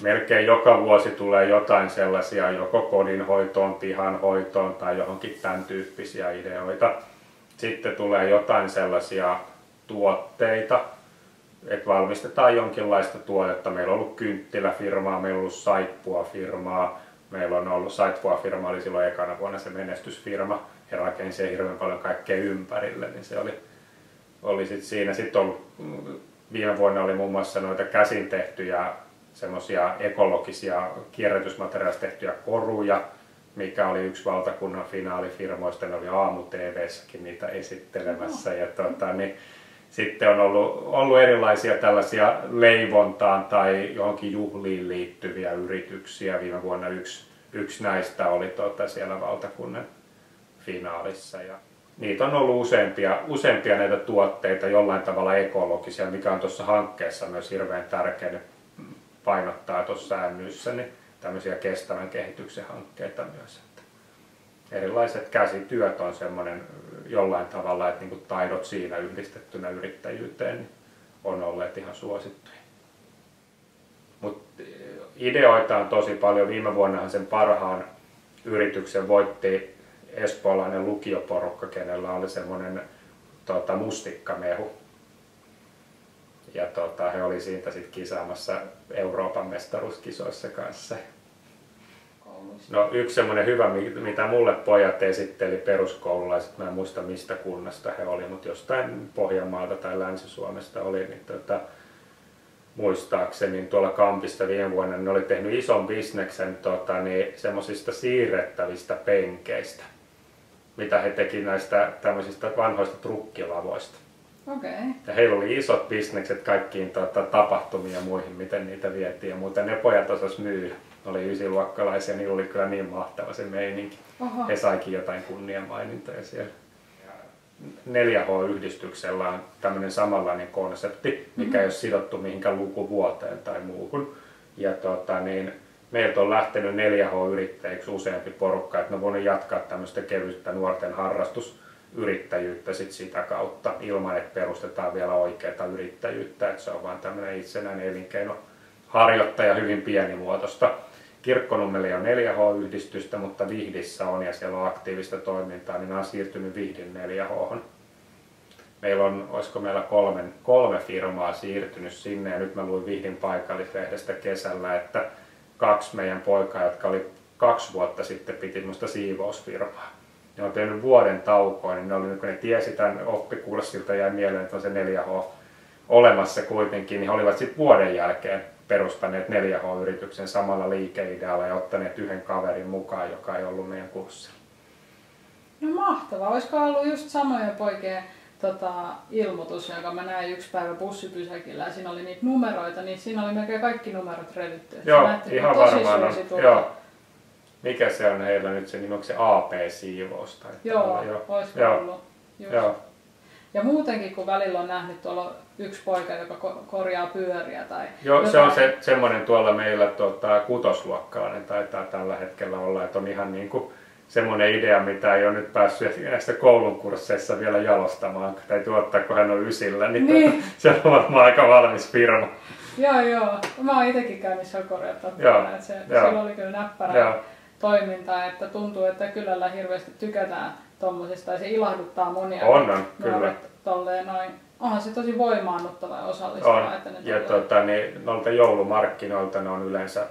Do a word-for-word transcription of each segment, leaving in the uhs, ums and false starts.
melkein joka vuosi tulee jotain sellaisia joko kodinhoitoon, pihanhoitoon tai johonkin tämän tyyppisiä ideoita. Sitten tulee jotain sellaisia tuotteita, että valmistetaan jonkinlaista tuotetta. Meillä on ollut kynttiläfirmaa, meillä on ollut saippuafirmaa. Meillä on ollut saippuafirma, oli silloin ekana vuonna se menestysfirma. He rakensi hirveän paljon kaikkea ympärille, niin se oli, oli sit siinä. Sitten ollut, viime vuonna oli muun muassa noita käsin tehtyjä semmoisia ekologisia kierrätysmateriaalista tehtyjä koruja, mikä oli yksi valtakunnan finaalifirmoista. Ne oli aamu-T V:ssäkin niitä esittelemässä. Ja tuota, niin, sitten on ollut, ollut erilaisia tällaisia leivontaan tai johonkin juhliin liittyviä yrityksiä. Viime vuonna yksi, yksi näistä oli tuota siellä valtakunnan finaalissa. Ja niitä on ollut useampia, useampia näitä tuotteita jollain tavalla ekologisia, mikä on tuossa hankkeessa myös hirveän tärkeä painottaa tuossa säännöissä, niin tämmöisiä kestävän kehityksen hankkeita myös. Että erilaiset käsityöt on semmoinen jollain tavalla, että niinku taidot siinä yhdistettynä yrittäjyyteen niin on olleet ihan suosittuja. Mutta ideoita on tosi paljon. Viime vuonnahan sen parhaan yrityksen voitti espoolainen lukioporukka, kenellä oli semmoinen tota, mustikkamehu. Ja tota, he oli siitä sit kisaamassa Euroopan mestaruuskisoissa kanssa. No, yksi semmoinen hyvä, mitä mulle pojat esitteli peruskoululaiset, mä en muista mistä kunnasta he oli, mutta jostain Pohjanmaalta tai Länsi-Suomesta oli, niin tota, muistaakseni niin tuolla Kampista viime vuonna ne oli tehnyt ison bisneksen tota, niin semmoisista siirrettävistä penkeistä, mitä he teki näistä tämmöisistä vanhoista trukkilavoista. Okay. Ja heillä oli isot bisnekset kaikkiin tota, tapahtumiin ja muihin, miten niitä vietiin ja muuten ne pojat osas myyä. Ne oli ysiluokkalaisia, niillä oli kyllä niin mahtava se meininki. Oho. He saikin jotain kunniamainintoja siellä. neljä H-yhdistyksellä on tämmöinen samanlainen konsepti, mikä mm-hmm. ei ole sidottu mihinkään lukuvuoteen tai muuhun. Ja tota, niin, meiltä on lähtenyt neljä H-yrittäjiksi useampi porukka, että ne on voinut jatkaa tämmöistä kevyttä nuorten harrastusyrittäjyyttä sit sitä kautta ilman, että perustetaan vielä oikeaa yrittäjyyttä. Että se on vaan tämmöinen itsenäinen elinkeinoharjoittaja hyvin pienimuotoista. Kirkkonummella on neljä H-yhdistystä, mutta Vihdissä on ja siellä on aktiivista toimintaa, niin on siirtynyt Vihdin neljä H:hon. Meillä on, olisiko meillä kolme, kolme firmaa siirtynyt sinne ja nyt mä luin Vihdin paikallislehdestä kesällä, että kaksi meidän poikaa, jotka oli kaksi vuotta sitten piti minusta siivousfirmaa. Ne on tehnyt vuoden taukoa, niin ne, oli, kun ne tiesi tämän oppikurssilta jäi mieleen, että on se neljä H olemassa kuitenkin, niin he olivat sitten vuoden jälkeen perustaneet neljä H-yrityksen samalla liikeidealla ja ottaneet yhden kaverin mukaan, joka ei ollut meidän kurssilla. No mahtavaa. Olisiko ollut just samoja poikien tota, ilmoitus, jonka mä näin yksi päivä bussipysäkillä ja siinä oli niitä numeroita, niin siinä oli melkein kaikki numerot revitty. Joo, ihan varmaan on. Joo. Mikä se on heillä nyt se nimi, onko se A P-siivous? Tai joo, joo, olisiko joo. ollut. Joo. Ja muutenkin, kun välillä on nähnyt tuolla yksi poika, joka korjaa pyöriä tai joo, jotain. Se on se, semmoinen tuolla meillä tuota, kutosluokkalainen taitaa tällä hetkellä olla, että on ihan niin kuin semmoinen idea, mitä ei ole nyt päässyt näistä koulun kursseissa vielä jalostamaan. Täytyy ottaa, kun hän on ysillä, niin, niin. Tuota, se on varmaan aika valmis firma. Joo, joo. Mä oon itekin käynyt siellä korjattavana, että se, sillä oli kyllä näppärä toimintaa, että tuntuu, että kylällä hirveästi tykätään tommosista ja se ilahduttaa monia. On, on, kyllä. Tolleen noin. Onhan se tosi voimaannuttava ja osallistava. On. Että ne ja tota, niin, noilta joulumarkkinoilta ne on yleensä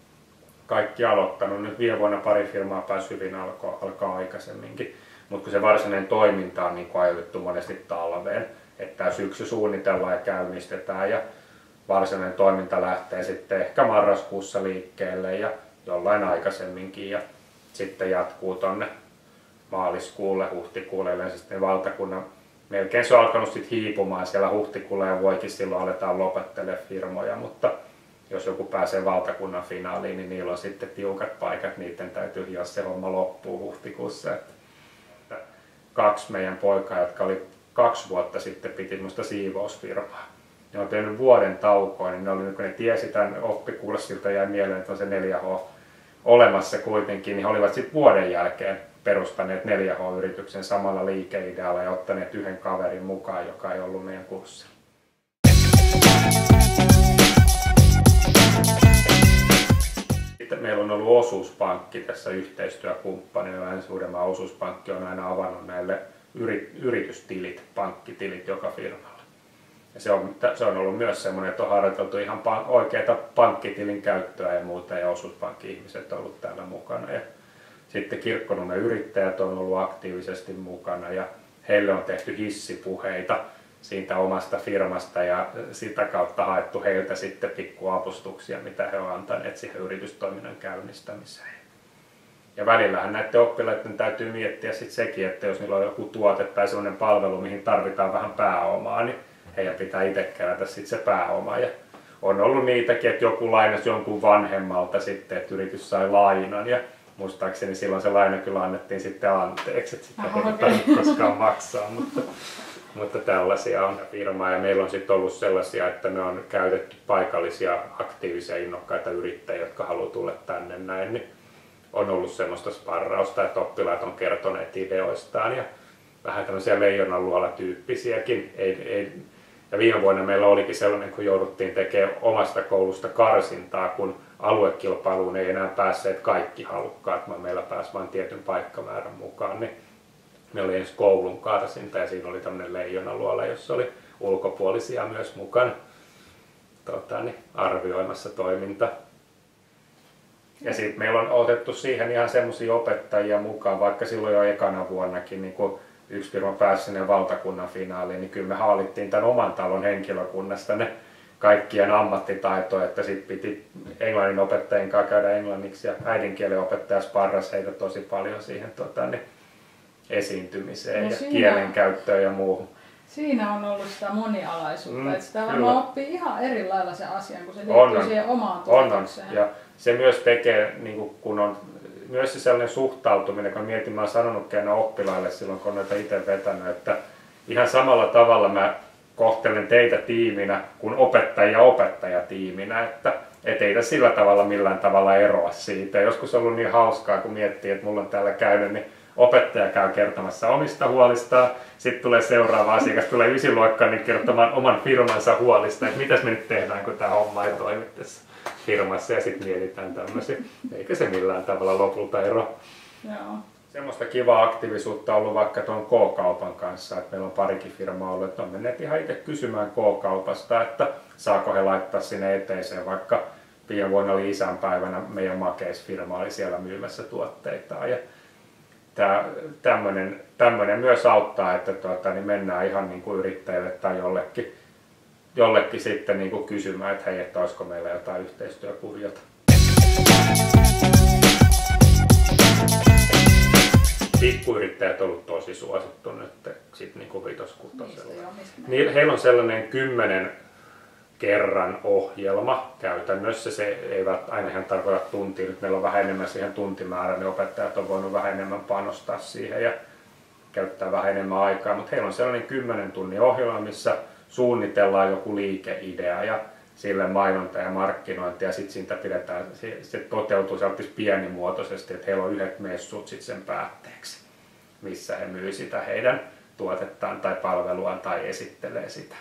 kaikki aloittanut. Nyt viime vuonna pari firmaa pääsi hyvin alkaa, alkaa aikaisemminkin. Mutta kun se varsinainen toiminta on niin ajoitettu monesti talveen, että syksy suunnitellaan ja käynnistetään ja varsinainen toiminta lähtee sitten ehkä marraskuussa liikkeelle ja jollain aikaisemminkin ja sitten jatkuu tonne maaliskuulle, huhtikuulle yleensä sitten valtakunnan. Melkein se on alkanut sitten hiipumaan siellä huhtikuulla ja voikin silloin aletaan lopettelemaan firmoja, mutta jos joku pääsee valtakunnan finaaliin, niin niillä on sitten tiukat paikat, niiden täytyy hioa se homma loppuu huhtikuussa. Että kaksi meidän poikaa, jotka oli kaksi vuotta sitten piti minusta siivousfirmaa. Ne on tehnyt vuoden taukoa, niin ne, oli, kun ne tiesi tämän oppikurssilta jäi mieleen, että on se neljä H olemassa kuitenkin, niin he olivat sitten vuoden jälkeen perustaneet neljä H-yrityksen samalla liikeidealla ja ottaneet yhden kaverin mukaan, joka ei ollut meidän kurssilla. Sitten meillä on ollut osuuspankki tässä yhteistyökumppanina. Länsi-Uudenmaan osuuspankki on aina avannut näille yritystilit, pankkitilit joka firmalle. Ja se, on, se on ollut myös semmoinen, että on harjoiteltu ihan oikeaa pankkitilin käyttöä ja muuta, ja osuuspankki-ihmiset on ollut täällä mukana. Ja sitten Kirkkonummen yrittäjät on ollut aktiivisesti mukana, ja heille on tehty hissipuheita siitä omasta firmasta, ja sitä kautta haettu heiltä sitten pikkuavustuksia, mitä he ovat antaneet siihen yritystoiminnan käynnistämiseen. Ja välillähän näiden oppilaiden täytyy miettiä sit sekin, että jos niillä on joku tuote tai sellainen palvelu, mihin tarvitaan vähän pääomaa, niin heidän pitää itse kerätä sit se pääoma. Ja on ollut niitäkin, että joku lainasi jonkun vanhemmalta sitten, että yritys sai lainan, ja muistaakseni silloin se laina kyllä annettiin sitten anteeksi, että sitä ei okay. tarvitse koskaan maksaa, mutta, mutta tällaisia on firmaa. Ja meillä on sitten ollut sellaisia, että me on käytetty paikallisia aktiivisia innokkaita yrittäjiä, jotka haluaa tulla tänne näin, niin on ollut semmoista sparrausta, että oppilaat on kertoneet ideoistaan ja vähän tämmöisiä leijonanluola-tyyppisiäkin. Ei, ei, ja viime vuonna meillä olikin sellainen, kun jouduttiin tekemään omasta koulusta karsintaa, kun aluekilpailuun ei enää päässeet kaikki halukkaat, vaan meillä pääsi vain tietyn paikkamäärän mukaan. Niin meillä oli ensi koulun karsinta ja siinä oli tämmöinen leijonaluola, jossa oli ulkopuolisia myös mukana tota, niin, arvioimassa toimintaa. Ja sitten meillä on otettu siihen ihan semmoisia opettajia mukaan, vaikka silloin jo ekana vuonnakin, niin kun yksi firma pääsi sinne valtakunnan finaaliin, niin kyllä me haalittiin tämän oman talon henkilökunnasta ne kaikkien ammattitaitoja, että sitten piti englannin opettajien kanssa käydä englanniksi ja äidinkielen opettaja sparrasi heitä tosi paljon siihen tota, niin, esiintymiseen no ja siinä, kielenkäyttöön ja muuhun. Siinä on ollut sitä monialaisuutta, mm, että sitä varmaan oppii ihan eri lailla sen asian, kun se liittyy on, siihen omaan tuotokseen. Ja se myös tekee, niin kuin, kun on myös se sellainen suhtautuminen, kun mietin, mä oon sanonutkin aina oppilaille silloin, kun on näitä itse vetänyt, että ihan samalla tavalla mä kohtelen teitä tiiminä kuin opettajia opettajatiiminä, että et ei tässä sillä tavalla millään tavalla eroa siitä. Joskus on ollut niin hauskaa, kun miettii, että mulla on täällä käynyt, niin opettaja käy kertomassa omista huolistaan, sitten tulee seuraava asiakas, tulee ysiluokkaan niin kertomaan oman firmansa huolista, että mitäs me nyt tehdään, kun tämä homma ei toimi tässä firmassa, ja sitten mietitään tämmöisiä. Eikä se millään tavalla lopulta ero. Joo. Semmoista kivaa aktiivisuutta on ollut vaikka tuon K-kaupan kanssa, että meillä on parikin firmaa ollut, että on menneet ihan itse kysymään K-kaupasta, että saako he laittaa sinne eteiseen, vaikka viime vuonna oli isänpäivänä, meidän makeisfirma oli siellä myymässä tuotteitaan. Ja tämmöinen, tämmöinen myös auttaa, että tuota, niin mennään ihan niin kuin yrittäjille tai jollekin, jollekin sitten niin kuin kysymään, että hei, että olisiko meillä jotain yhteistyökuviota. Pikkuyrittäjät on ollut tosi suosittu nyt sit niin kuin vitoskutosella. Niin, heillä on sellainen kymmenen kerran ohjelma käytännössä. Se ei aina ihan tarkoita tuntia. Nyt meillä on vähän enemmän siihen tuntimäärään, niin opettajat on voinut vähän enemmän panostaa siihen ja käyttää vähän enemmän aikaa. Mutta heillä on sellainen kymmenen tunnin ohjelma, missä suunnitellaan joku liikeidea ja sille mainonta ja markkinointi ja sitten siitä pidetään, se toteutuu sellaisesti pienimuotoisesti, että heillä on yhdet messut sit sen päätteeksi, missä he myy sitä heidän tuotettaan tai palveluaan tai esittelee sitä.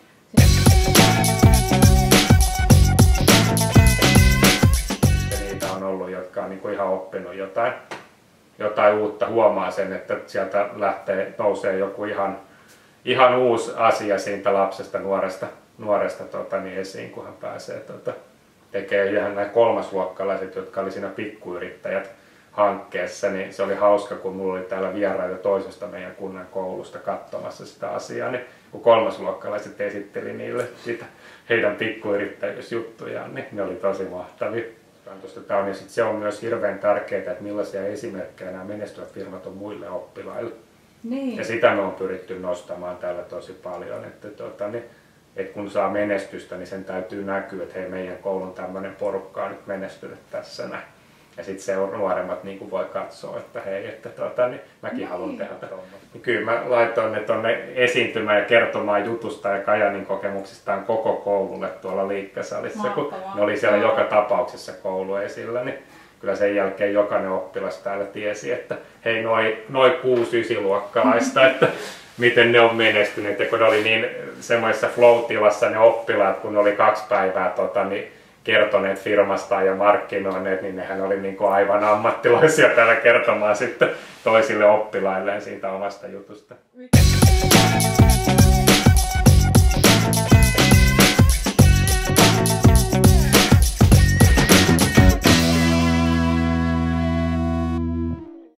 Ja niitä on ollut, jotka on niinku ihan oppinut jotain, jotain uutta, huomaa sen, että sieltä lähtee, nousee joku ihan, ihan uusi asia siitä lapsesta, nuoresta, nuoresta tota, niin esiin, kun hän pääsee tota, tekemään. Ja nämä kolmasluokkalaiset, jotka oli siinä pikkuyrittäjät hankkeessa, niin se oli hauska, kun mulla oli täällä vieraita toisesta meidän kunnan koulusta katsomassa sitä asiaa, niin kun kolmasluokkalaiset esitteli niille sitä heidän pikkuyrittäjyysjuttujaan, niin ne oli tosi mahtavia. Tämä on, ja sit se on myös hirveän tärkeää, että millaisia esimerkkejä nämä menestyvät firmat on muille oppilaille. Niin. Ja sitä me on pyritty nostamaan täällä tosi paljon, että, tuota, niin, että kun saa menestystä, niin sen täytyy näkyä, että hei, meidän koulun tämmöinen porukka on nyt menestynyt tässä näin. Ja sitten se nuoremmat niin voi katsoa, että hei, että tuota, niin mäkin niin. haluan tehdä tuommoista. Niin kyllä mä laitoin ne tuonne esiintymään ja kertomaan jutusta ja Kajanin kokemuksistaan koko koululle tuolla liikkasalissa. Mahtavaa. Kun ne oli siellä no. joka tapauksessa koulu esillä, niin kyllä sen jälkeen jokainen oppilas täällä tiesi, että hei, noi, noi kuusi ysiluokkalaista, että miten ne on menestyneet. Ja kun ne oli niin semmoisessa flow-tilassa ne oppilaat, kun ne oli kaksi päivää tota, niin kertoneet firmastaan ja markkinoineet, niin nehän oli niin kuin aivan ammattilaisia täällä kertomaan sitten toisille oppilailleen siitä omasta jutusta.